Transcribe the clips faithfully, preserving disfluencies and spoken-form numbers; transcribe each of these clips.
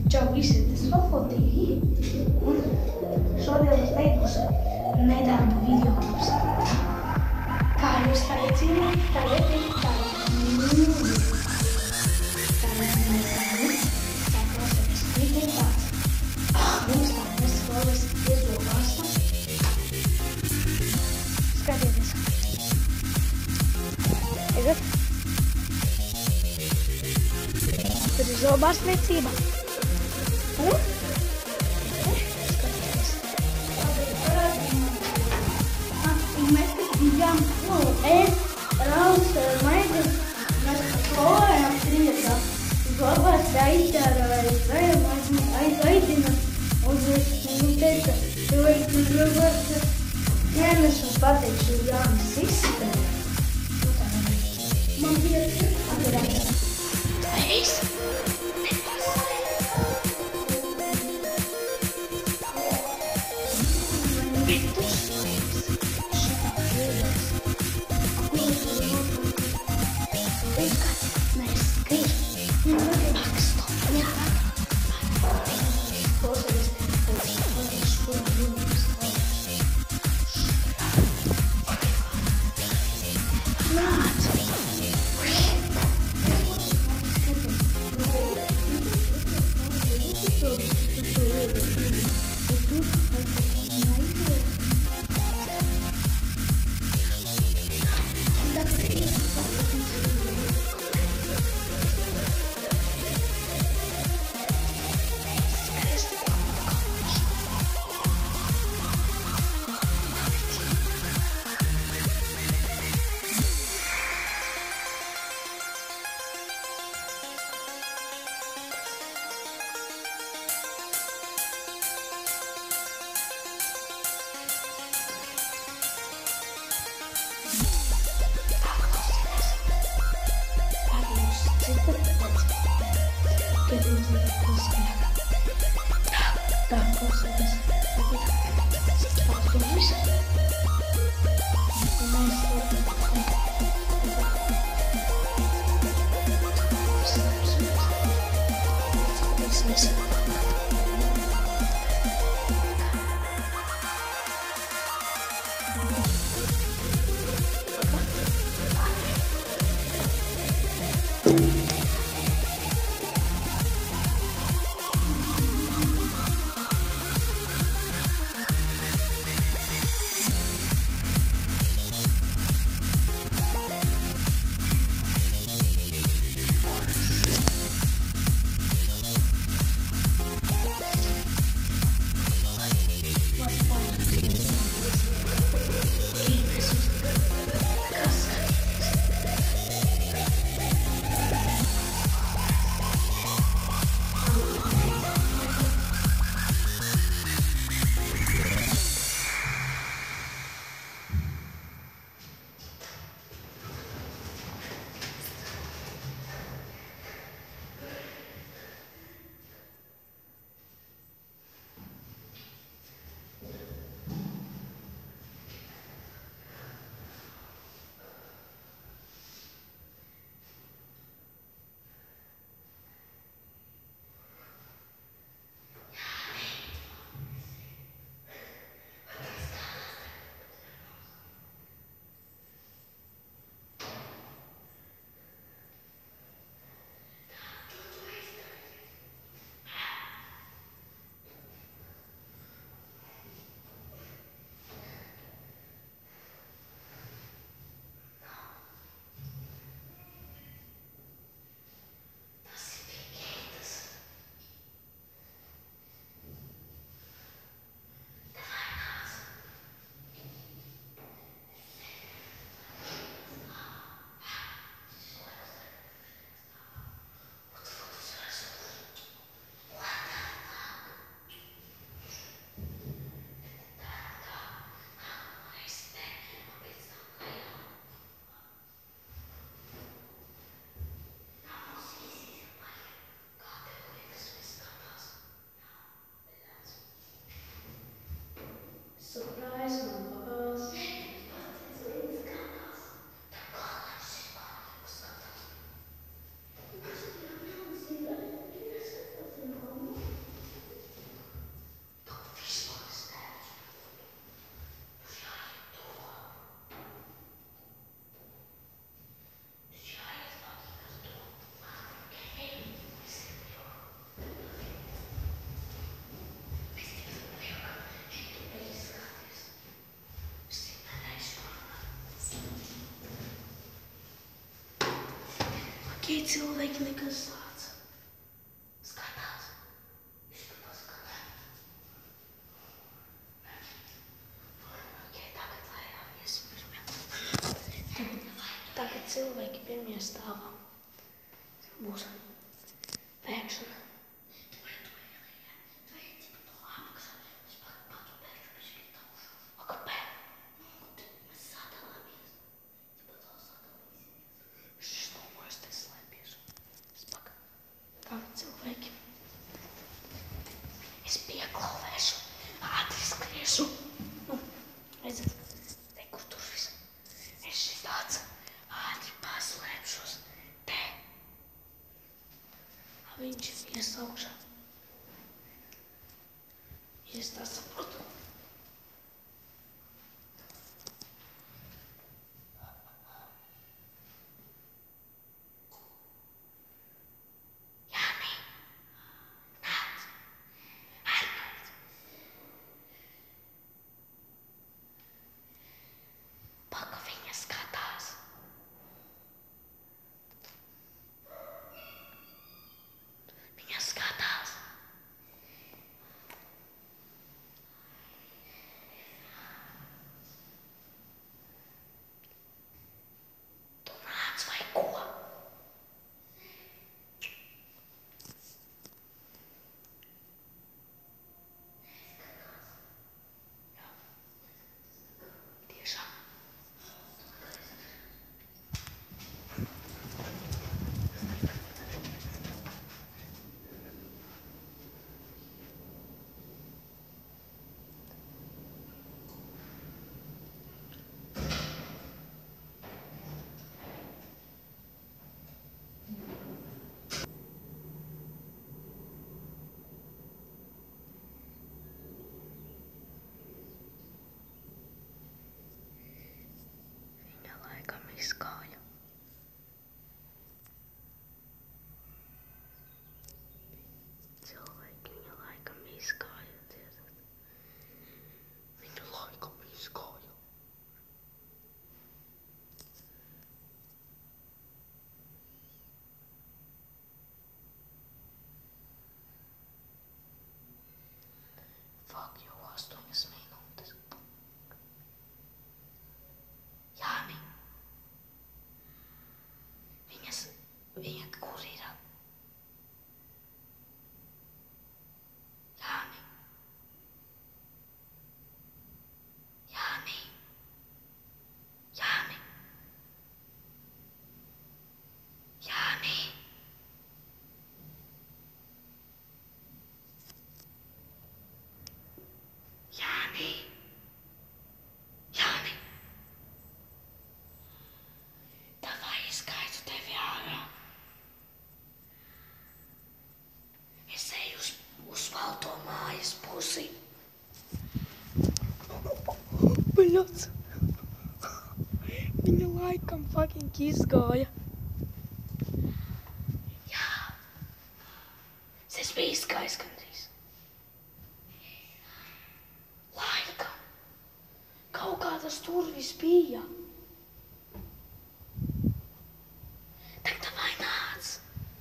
Čau visi, tas Fotīgi. Un šodien es teikusi nedēļu video klips. Kā jūs tagad zināt, tagad ir tāda mūzika. Tagad mēs tādi, tā klausēties tikai tāds. Mums tā mēs klauvēs iezobās. Skatieties. Tagad. Tur ir zobārstniecība. Un? Skatieties. Mēs bijām, nu, es, Rauls, Maiglis, mēs klājām trietā. Zobārsts aizķērāja, aizvaidina, un nu teica, tu vajag zobārsts. Nē, es jums pateikšu, Jānis izsitēja. Nu tā nevajag. Man bija atvedāt. Reiz. Tā, klausieties. Pārstāvis. Un mēs skatīsimies. cilvēki nekas tāds. Skatās. Izskatās, ka ne. Ok, tagad lējām iesim pirmie. Tagad cilvēki pirmie stāvā. Būs pēkšana. Cilvēki. Es pieklauvēšu, ātri skriešu. Nu, redzat, te, kur tur viss. Es šitāds ātri paslēpšos. Te. Viņš ies augšā. Es tā saprotu. Izgāja. Cilvēki viņa laikam izgāja, dzirdat. Viņa laikam izgāja. Fuck, jau astoņas minūtes. Jāni. Viņa kur ir? Jāni. Jāni. Jāni. Jāni. Jāni. Jāni. Davai izskaitu tevi ārā. Balto mājas pusi. Bļots. Viņa laikam fucking izgāja. Jā. Es biju izgājis gandrīz. Laikam. Kaut kādas turvis bija. Tagad vai nāc.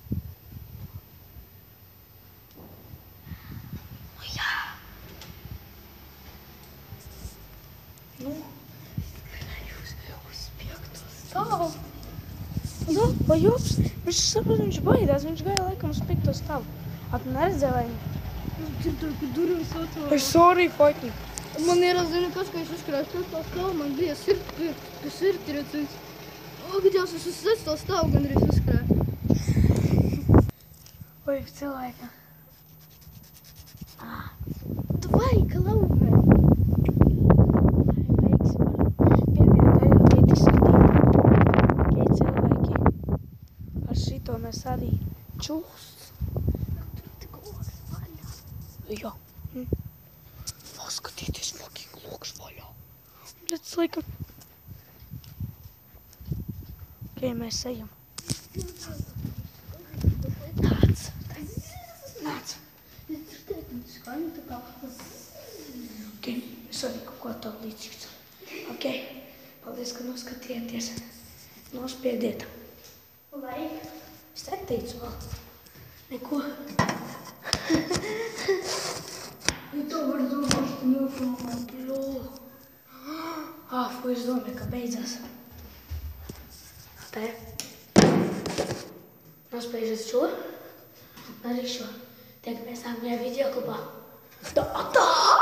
Nu, jūs uz piekto stāvu. Jā, vai jops? Viņš saprot, viņš baidās, viņš gāja laikam uz piekto stāvu. A, tu neredzēji, vai ne? Es dzirdēju, ka durvis atvērā. Es sorry, fucking. Man ieradzina tas, ka es uzkrāju uz piekto stāvu, man bija sirds, pie, pie sirds redzēts. O, kad jās es uz sesto stāvu gandrīz uzkrāju. Vajag cilvēka. Ah, tu vajag, ka lauvē. Mēs arī čūsts. Tur tik loks vaļā. Jā. Mm. Paskatieties, fucking loks vaļā. Redz, laikam. Ok, mēs ejam. Nāc. Nāc. Ok, es arī kaut ko tā līdzīgs. Ok, paldies, ka noskatījāties. Nospiediet. Like, Es neteicu vēl. Neko. Ja to var domāt, ka nofilmā, bļo. Ah, fu, es domāju, ka beidzās. Te. Nospējušies šo. Arī šo. Tiekamies nākamajā video klubā. Tā, tā!